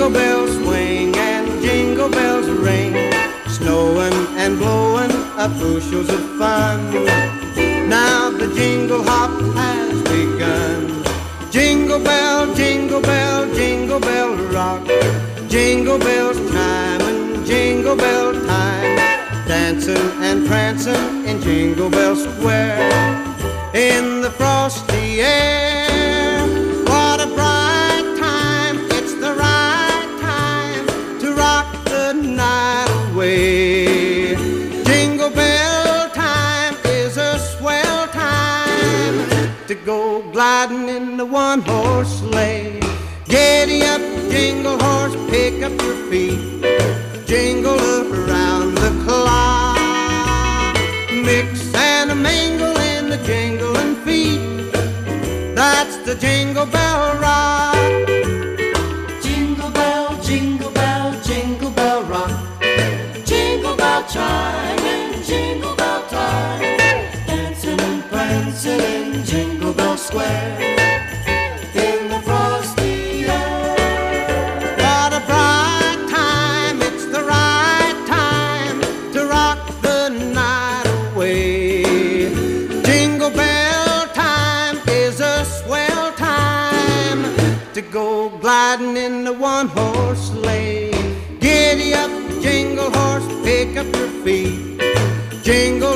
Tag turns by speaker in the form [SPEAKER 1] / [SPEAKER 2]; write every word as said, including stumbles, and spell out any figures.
[SPEAKER 1] Jingle bells swing and jingle bells ring, snowing and blowing up bushels of fun. Now the jingle hop has begun. Jingle bell, jingle bell, jingle bell rock. Jingle bells time and jingle bell time, dancing and prancing in Jingle Bell Square. In the frosty air, what a bright time. It's the right time to rock the night away. Jingle bell time is a swell time to go gliding in the one-horse sleigh. Giddy up, jingle horse, pick up your feet, jingle around the clock. Mix and a mingle in the jingling feet, that's the Jingle Bell Rock.
[SPEAKER 2] Jingle bell, jingle bell, jingle bell rock. Jingle bell chime and jingle bell time, dancing and prancing in Jingle Bell Square. In the frosty air,
[SPEAKER 1] What a bright time, it's the right time to rock the night away. Jingle bell time is a swell time to go gliding in the one-horse sleigh. Giddy up, jingle horse, pick up your feet, jingle